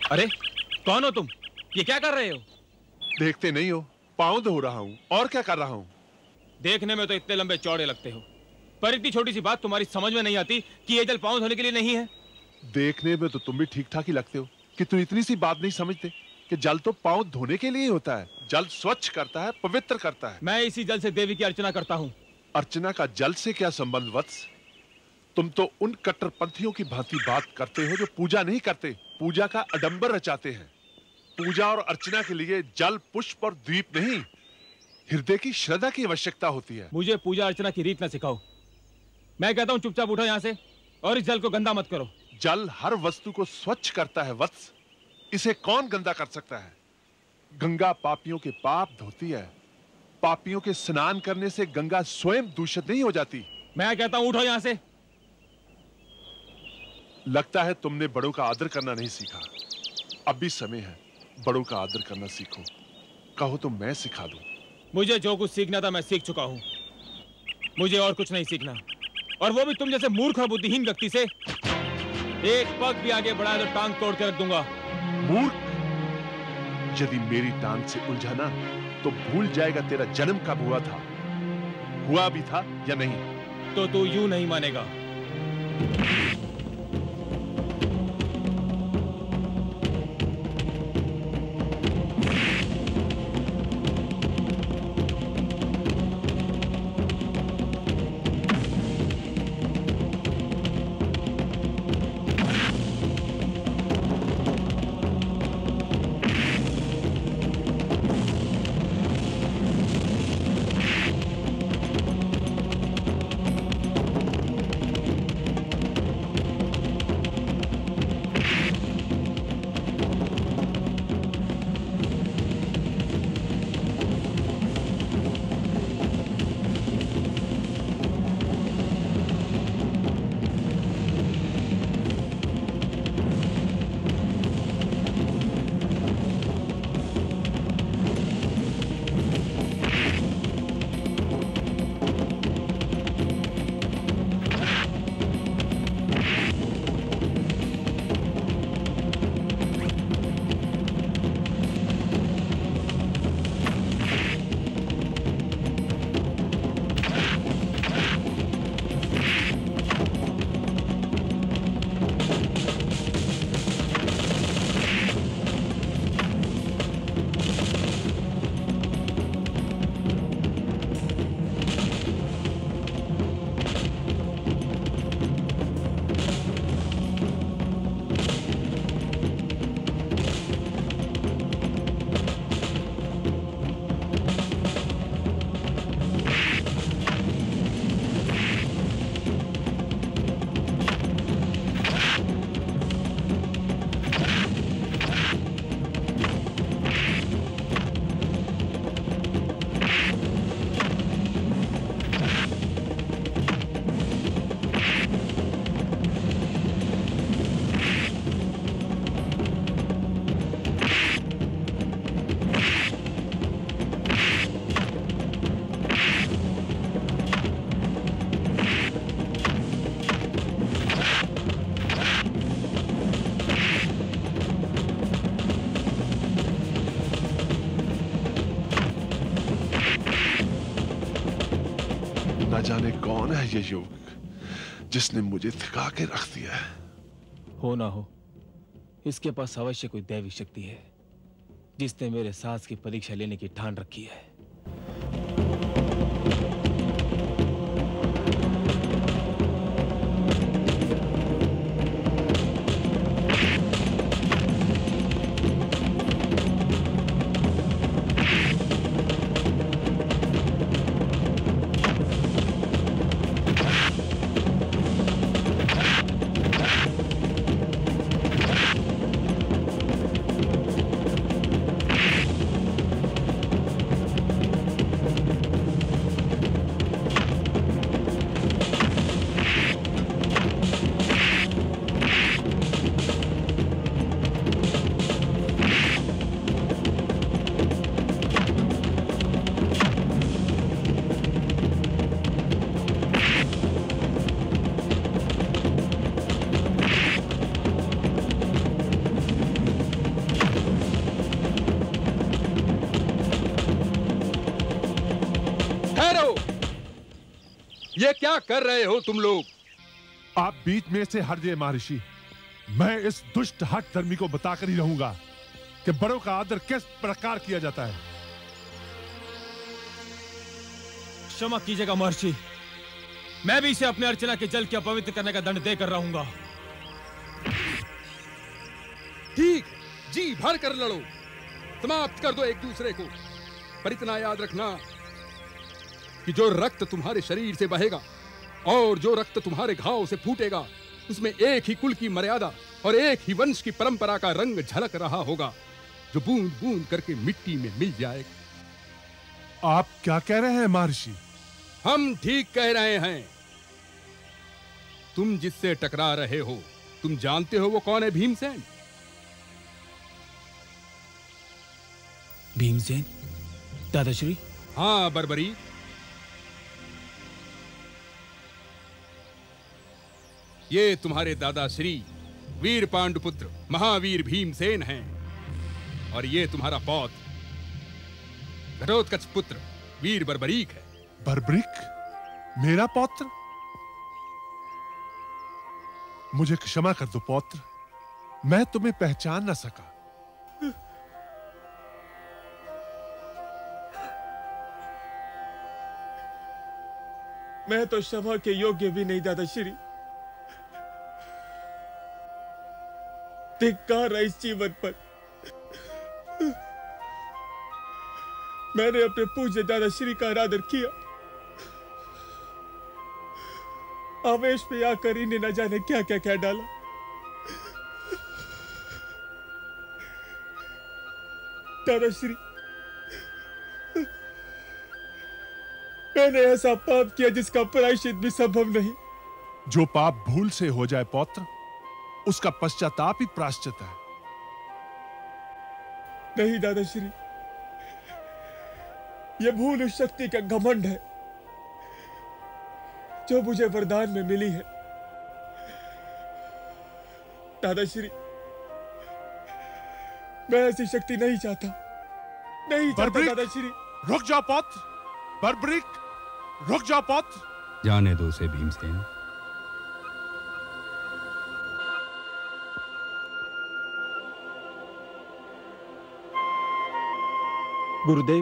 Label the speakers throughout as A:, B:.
A: अरे कौन हो तुम? ये क्या कर रहे हो?
B: देखते नहीं हो, पाँव धो रहा हूँ। और क्या कर रहा हूँ?
A: देखने में तो इतने लंबे चौड़े लगते हो, पर इतनी छोटी सी बात तुम्हारी समझ में नहीं आती कि ये जल पाँव धोने के लिए नहीं है।
B: देखने में तो तुम भी ठीक ठाक ही लगते हो कि तुम इतनी सी बात नहीं समझते कि जल तो पाँव धोने के लिए ही होता है। जल स्वच्छ करता है, पवित्र करता है।
A: मैं इसी जल से देवी की अर्चना करता हूँ।
B: अर्चना का जल से क्या संबंध वत्स? तुम तो उन कट्टरपंथियों की भांति बात करते हो जो पूजा नहीं करते, पूजा का आडंबर रचाते हैं। पूजा और अर्चना के लिए जल, पुष्प और दीप नहीं, हृदय की श्रद्धा की आवश्यकता होती है।
A: मुझे पूजा अर्चना की रीत ना सिखाओ। मैं कहता हूँ चुपचाप उठो यहाँ से और इस जल को गंदा मत करो।
B: जल हर वस्तु को स्वच्छ करता है वत्स। इसे कौन गंदा कर सकता है? गंगा पापियों के पाप धोती है। पापियों के स्नान करने से गंगा स्वयं दूषित नहीं हो जाती।
A: मैं कहता हूँ उठो यहाँ से।
B: लगता है तुमने बड़ों का आदर करना नहीं सीखा। अब भी समय है, बड़ों का आदर करना सीखो। कहो तो मैं सिखा दूं।
A: मुझे जो कुछ सीखना था मैं सीख चुका हूं। मुझे और कुछ नहीं सीखना, और वो भी तुम जैसे मूर्ख और बुद्धिहीन व्यक्ति से। एक पग भी आगे बढ़ाए तो टांग तोड़ के रख दूंगा।
B: मूर्ख! यदि मेरी टांग से उलझा ना तो भूल जाएगा तेरा जन्म कब हुआ था, हुआ भी था या नहीं।
A: तो तू यूं नहीं मानेगा।
B: जाने कौन है ये युवक जिसने मुझे थिका के रख दिया है।
A: हो ना हो, इसके पास अवश्य कोई दैवी शक्ति है जिसने मेरे सास की परीक्षा लेने की ठान रखी है।
C: ठहरो! ये क्या कर रहे हो तुम लोग?
B: आप बीच में से हट जाइए महर्षि। मैं इस दुष्ट हठ धर्मी को बताकर ही रहूंगा कि बड़ों का आदर किस प्रकार किया जाता है।
A: क्षमा कीजिएगा महर्षि, मैं भी इसे अपने अर्चना के जल के अपवित्र करने का दंड देकर रहूंगा।
C: ठीक, जी भर कर लड़ो, समाप्त कर दो एक दूसरे को। पर इतना याद रखना कि जो रक्त तुम्हारे शरीर से बहेगा और जो रक्त तुम्हारे घाव से फूटेगा, उसमें एक ही कुल की मर्यादा और एक ही वंश की परंपरा का रंग झलक रहा होगा, जो बूंद बूंद करके मिट्टी में मिल जाएगा।
B: आप क्या कह रहे हैं महर्षि?
C: हम ठीक कह रहे हैं। तुम जिससे टकरा रहे हो, तुम जानते हो वो कौन है? भीमसेन।
A: भीमसेन? दादाश्री?
C: हाँ बर्बरी, ये तुम्हारे दादाश्री वीर पांडुपुत्र महावीर भीमसेन हैं, और ये तुम्हारा पौत्र घटोत्कच पुत्र वीर बर्बरीक है।
B: बर्बरीक? मेरा पौत्र? मुझे क्षमा कर दो पौत्र, मैं तुम्हें पहचान न सका।
A: मैं तो क्षमा के योग्य भी नहीं दादाश्री। धिक्कार है इस जीवन पर। मैंने अपने पूज्य दादाश्री का अनादर किया, आवेश में आकर इन्हें न जाने क्या क्या क्या डाला। दादाश्री, मैंने ऐसा पाप किया जिसका प्रायश्चित भी संभव नहीं।
B: जो पाप भूल से हो जाए पौत्र, उसका पश्चाताप ही प्रायश्चित है।
A: नहीं दादाश्री, यह भूल उस शक्ति का घमंड है जो मुझे वरदान में मिली है। दादाश्री, मैं ऐसी शक्ति नहीं चाहता, नहीं चाहता दादाश्री।
B: रुक जाओ पौत्र, बर्बरीक, रुक जाओ पौत्र।
C: जाने दो उसे भीमसेन।
A: गुरुदेव,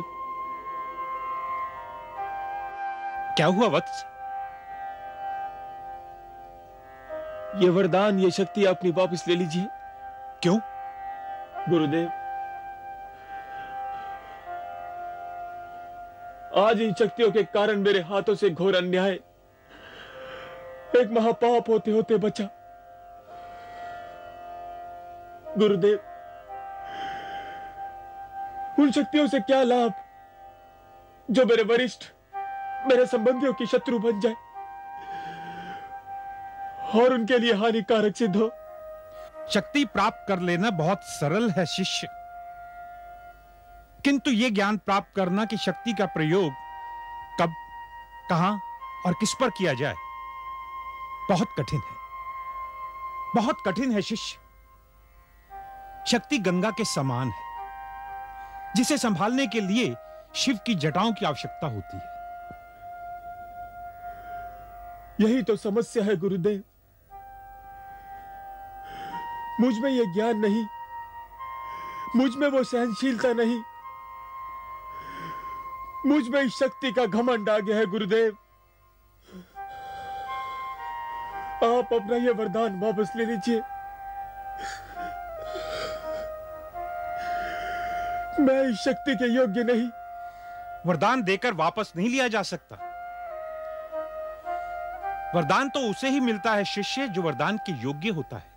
A: क्या हुआ वत्स? ये वरदान, ये शक्ति अपनी वापस ले लीजिए। क्यों? गुरुदेव, आज इन शक्तियों के कारण मेरे हाथों से घोर अन्याय, एक महापाप होते होते बचा। गुरुदेव, उन शक्तियों से क्या लाभ जो मेरे वरिष्ठ, मेरे संबंधियों की शत्रु बन जाए और उनके लिए हानिकारक सिद्ध हो।
D: शक्ति प्राप्त कर लेना बहुत सरल है शिष्य, किंतु यह ज्ञान प्राप्त करना कि शक्ति का प्रयोग कब, कहां और किस पर किया जाए, बहुत कठिन है, बहुत कठिन है शिष्य। शक्ति गंगा के समान है, जिसे संभालने के लिए शिव की जटाओं की आवश्यकता होती है।
A: यही तो समस्या है गुरुदेव। मुझ में यह ज्ञान नहीं, मुझ में वो सहनशीलता नहीं, मुझ में इस शक्ति का घमंड आ गया है गुरुदेव। आप अपना यह वरदान वापस ले लीजिए। मैं इस शक्ति के योग्य नहीं।
D: वरदान देकर वापस नहीं लिया जा सकता। वरदान तो उसे ही मिलता है शिष्य जो वरदान के योग्य होता है।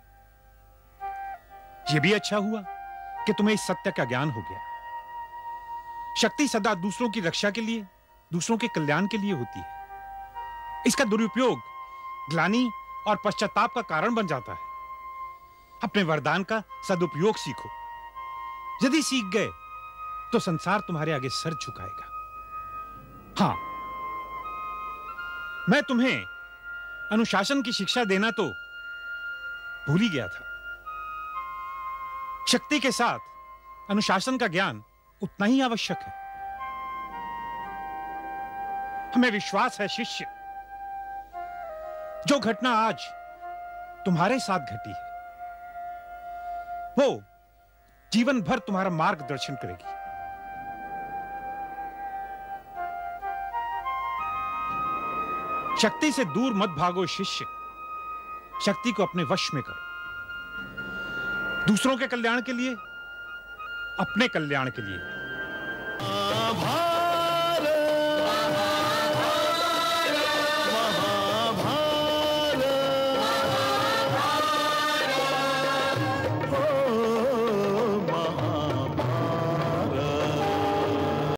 D: यह भी अच्छा हुआ कि तुम्हें इस सत्य का ज्ञान हो गया। शक्ति सदा दूसरों की रक्षा के लिए, दूसरों के कल्याण के लिए होती है। इसका दुरुपयोग ग्लानि और पश्चाताप का कारण बन जाता है। अपने वरदान का सदुपयोग सीखो। यदि सीख गए तो संसार तुम्हारे आगे सर झुकाएगा। हां, मैं तुम्हें अनुशासन की शिक्षा देना तो भूल ही गया था। शक्ति के साथ अनुशासन का ज्ञान उतना ही आवश्यक है। हमें विश्वास है शिष्य, जो घटना आज तुम्हारे साथ घटी है वो जीवन भर तुम्हारा मार्गदर्शन करेगी। शक्ति से दूर मत भागो शिष्य, शक्ति को अपने वश में करो, दूसरों के कल्याण के लिए, अपने कल्याण के लिए।